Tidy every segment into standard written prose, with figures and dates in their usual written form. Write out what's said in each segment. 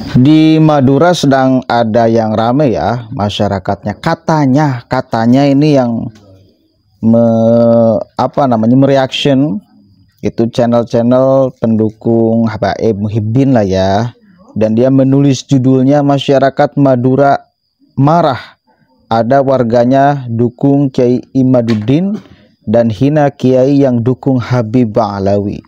Di Madura sedang ada yang rame ya masyarakatnya. Katanya ini yang mereaction itu channel-channel pendukung Habaib Muhibbin lah ya. Dan dia menulis judulnya masyarakat Madura marah. Ada warganya dukung Kiai Imaduddin dan hina Kiai yang dukung Habib Ba'alawi.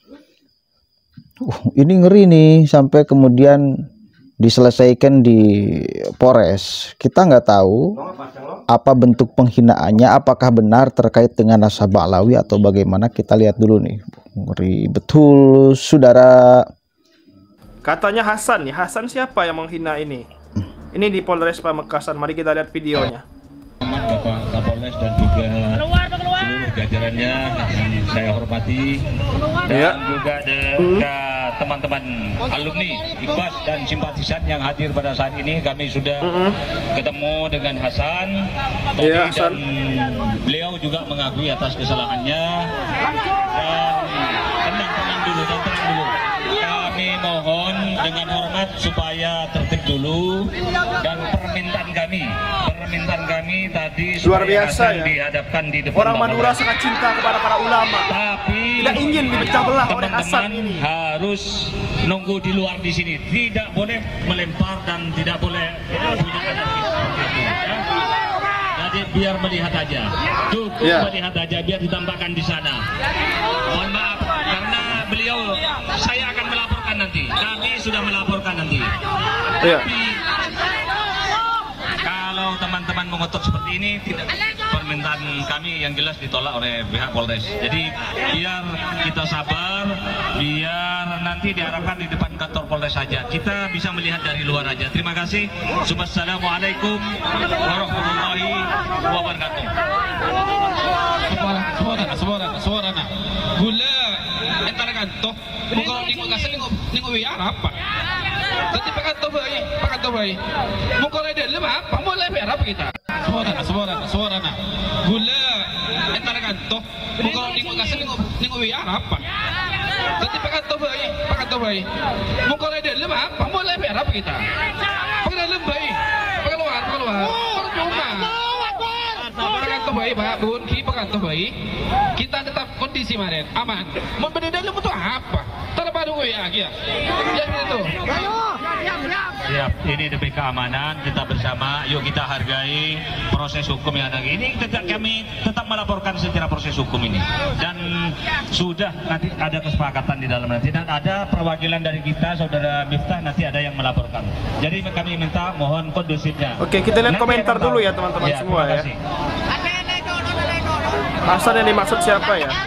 Ini ngeri nih, sampai kemudian diselesaikan di Polres. Kita nggak tahu apa bentuk penghinaannya, apakah benar terkait dengan nasabah Ba'alawi atau bagaimana. Kita lihat dulu nih. Ngeri betul, saudara. Katanya Hasan nih. Hasan siapa yang menghina ini? Ini di Polres Pamekasan. Mari kita lihat videonya. Bapak Kapolres dan juga seluruh jajarannya yang saya hormati, dan juga teman-teman alumni IKBAS dan simpatisan yang hadir pada saat ini. Kami sudah ketemu dengan Hasan tadi, dan beliau juga mengakui atas kesalahannya. Dan tenang dulu. Kami mohon dengan hormat supaya tertib dulu, dan permintaan kami tadi luar biasa ya, dihadapkan di depan orang Madura sangat cinta kepada para ulama, tapi tidak ingin dipecah belah oleh Hasan teman-teman ini. harus nunggu di luar di sini, tidak boleh melempar dan tidak boleh punya anarkis seperti itu ya. Jadi biar melihat aja, cukup melihat aja, biar ditampakkan di sana. Mohon maaf karena beliau, saya akan melaporkan nanti, kami sudah melaporkan nanti. Tapi kalau teman-teman mengotot seperti ini, tidak, permintaan kami yang jelas ditolak oleh pihak Polres. Jadi biar kita sabar, biar nanti diharapkan di depan kantor Polres saja. Kita bisa melihat dari luar aja. Terima kasih. Wassalamualaikum warahmatullahi wabarakatuh. Suara gula antara kantor bukan ningok kasih ningok biar apa? Tapi pakai bayi. Muka ada lima apa? Mulai biar apa kita? Suara gula antara kantor bukan ningok kasih ningok biar apa? Tapi pakai bayi. Muka ada lima apa? Mulai biar apa kita? Pakai dalam bayi. Pakai luar. Baik, Pak, Bun, kita tetap kondisi kemarin aman. Mau berdiri untuk apa? Terpadu ya, ya itu. Siap, ini demi keamanan kita bersama. Yuk kita hargai proses hukum yang ada ini. Kami tetap melaporkan secara proses hukum ini, dan sudah nanti ada kesepakatan di dalam nanti, dan ada perwakilan dari kita, saudara Miftah, nanti ada yang melaporkan. Jadi kami minta mohon kondusifnya. Oke, kita lihat komentar dulu ya teman-teman semua ya. Hasan yang dimaksud siapa ya?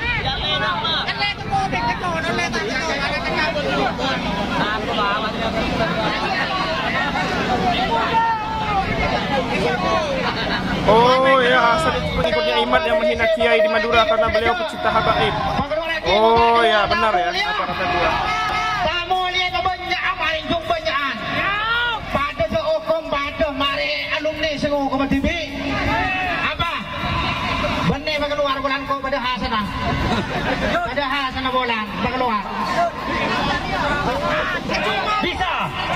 Oh ya, Hasan itu pengikutnya Imad yang menghina Kiai di Madura karena beliau pecinta Habaib. Oh ya, benar ya apa kata dia. Kamu lihat kebanyakan paling kebanyakan. Pada sehukum pada mari alumni sehukum TV. Benar keluar bulan kau pada Hasanah. Pada Hasanah bulan keluar. Bisa.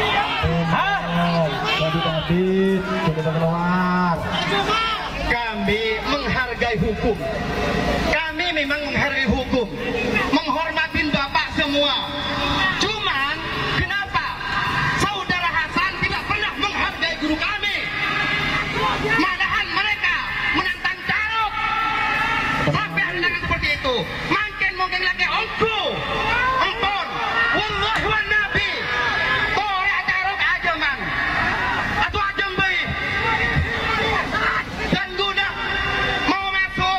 Tadi keluar. Kami menghargai hukum. Kami memang menghargai hukum. Menghormatin Bapak semua. Cuman kenapa saudara Hasan tidak pernah menghargai guru kami? Malahan mereka menantang Carok. Sampai ada seperti itu. Mungkin lagi ongko. Ampun. Wallahi wa nabi. Tore Carok aja man. Atau aja bayi. Dan guna mau masuk.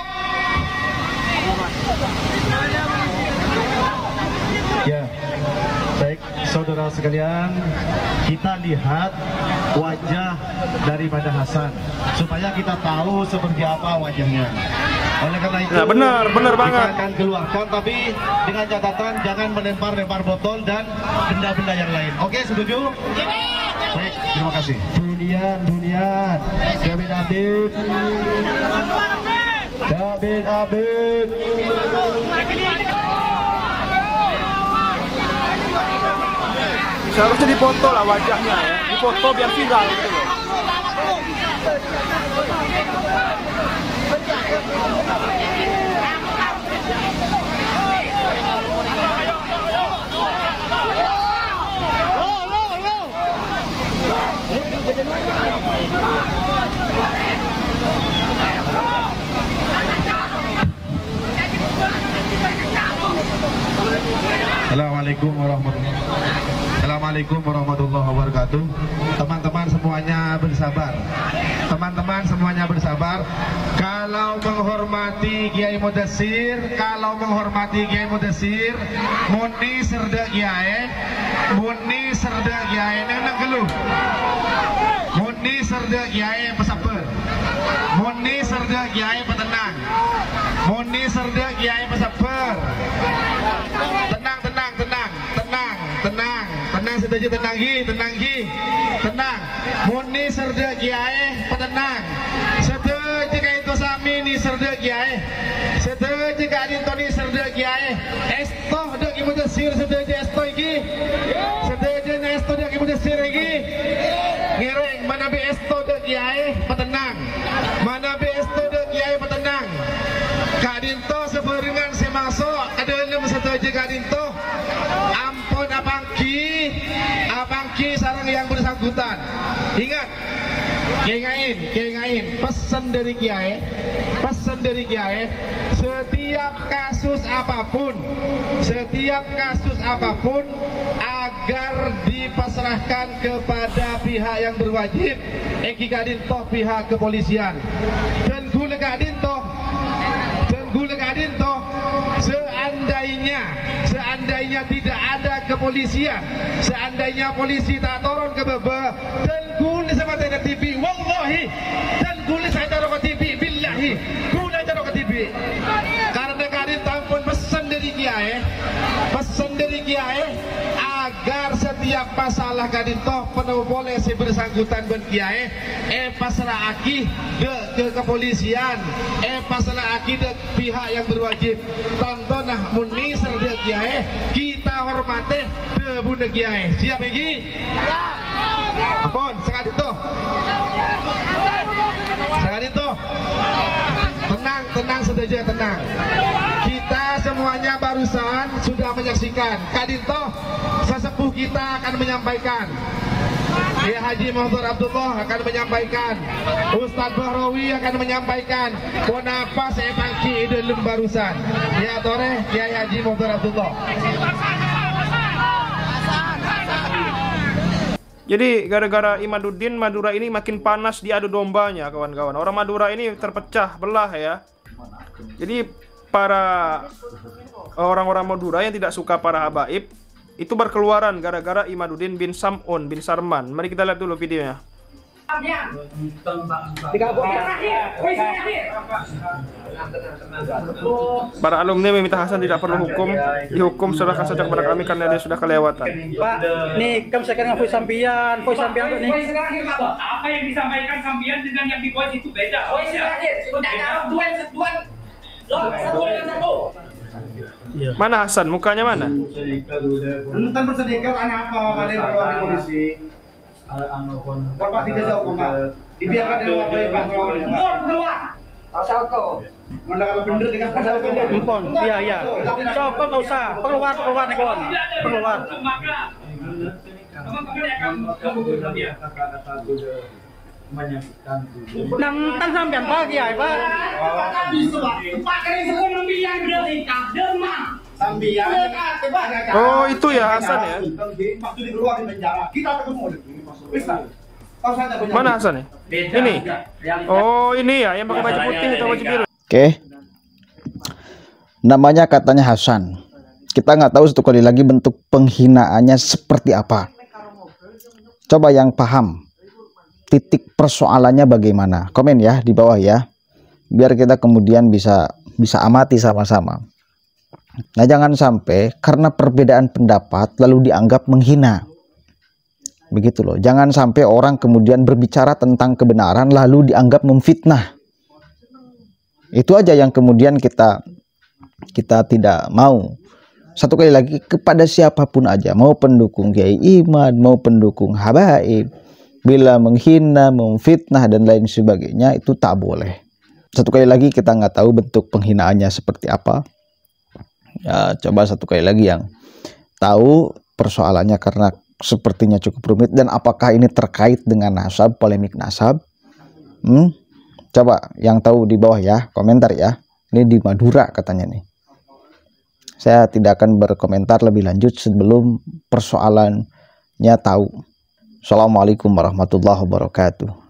Ya, baik saudara sekalian, kita lihat wajah daripada Hasan supaya kita tahu seperti apa wajahnya. Oleh karena itu, benar banget. Kita akan keluarkan, tapi dengan catatan jangan melempar-lempar botol dan benda-benda yang lain. Oke, setuju? Baik, terima kasih. Dunian, David Abid. Seharusnya dipoto lah wajahnya ya, dipoto biar viral gitu loh. Assalamualaikum warahmatullahi wabarakatuh. Teman-teman semuanya bersabar. Teman-teman semuanya bersabar. Kalau menghormati Kiai Mudassir, muni serda Kiai, nang geluh. Muni serda Kiai pesabar. Muni serda Kiai petenang. Muni serda Kiai pesabar. Tenang setuju, tenang muni serda Kiai petenang setuju ka itu sami ni serda Kiai setuju ka adinto ni serda Kiai esto dak Ki Mudassir setuju esto iki setuju na esto dak Ki Mudassir iki ngereng mana be esto dak Kiai petenang mana be esto dak Kiai petenang ka adinto seberengan semasuk ada enam setuju ka adinto ampun abangki sarang yang bersangkutan. Ingat, Kiai pesan dari Kiai, setiap kasus apapun agar dipasrahkan kepada pihak yang berwajib, Eki Kadinto pihak kepolisian. Dan gula Kadinto, seandainya tidak ada kepolisian, seandainya polisi tak turun ke bawah dan gula sama tidak TV, wallahi dan gula saya taruh ke TV, billahi gula taruh ke TV. Karena Kadin tampun pesan dari Kiai agar setiap masalah Kadin toh penuh boleh si bersangkutan ben Kiai pasrah aki ke kepolisian, pasrah aki ke pihak yang berwajib. Tontonah muni serda Kiai kita hormati de bunda Kiai. Siap iki? Ampun, sekali itu. Tenang saja, tenang. Kita semuanya barusan sudah menyaksikan Kadinto sesepuh kita akan menyampaikan. Kiai Haji Muhdar Abdullah akan menyampaikan, Ustadz Bahrawi akan menyampaikan. Kenapa saya pangki dalam barusan? Ya tore Kiai Haji Muhdar Abdullah. Jadi gara-gara Imaduddin, Madura ini makin panas di adu dombanya kawan-kawan. Orang Madura ini terpecah belah ya. Jadi para orang-orang Madura yang tidak suka para habaib itu berkeluaran gara-gara Imaduddin bin Sam'un bin Sarman. Mari kita lihat dulu videonya. Para alumni meminta Hasan tidak perlu dihukum, serahkan saja kepada kami karena dia sudah kelewatan. Pak, nih kamu sekarang voice sampian tuh nih. Apa yang disampaikan sampian dengan yang di voice itu beda. Voice terakhir, Mana Hasan? Mukanya mana? Nonton bersedekah anak apa kalian berlawan di polisi? Bapak tidak jauh Pak. Dibiarkan di luar dari Pak. Keluar. Asal kau. Mana kalau bener dengan pasal kau. Impon. Iya. Coba enggak usah. Keluar nih kawan. Keluar. Nang sampean Pak Kiai Pak. Pak kali sebelum biang dari demam. Oh itu ya Hasan ya. Mana Hasan ya? Ini. Oh ini ya yang pakai baju putih atau baju biru. Oke. Namanya katanya Hasan. Kita nggak tahu satu kali lagi bentuk penghinaannya seperti apa. Coba yang paham titik persoalannya bagaimana. Komen ya di bawah ya. Biar kita kemudian bisa amati sama-sama. Nah, jangan sampai karena perbedaan pendapat lalu dianggap menghina. Begitu loh. Jangan sampai orang kemudian berbicara tentang kebenaran lalu dianggap memfitnah. Itu aja yang kemudian kita tidak mau. Satu kali lagi, kepada siapapun aja, mau pendukung Kiai Iman, mau pendukung habaib, bila menghina, memfitnah dan lain sebagainya itu tak boleh. Satu kali lagi, kita nggak tahu bentuk penghinaannya seperti apa. Ya, coba satu kali lagi yang tahu persoalannya, karena sepertinya cukup rumit. Dan apakah ini terkait dengan nasab, polemik nasab? Coba yang tahu di bawah ya, komentar ya. Ini di Madura katanya nih. Saya tidak akan berkomentar lebih lanjut sebelum persoalannya tahu. Assalamualaikum warahmatullahi wabarakatuh.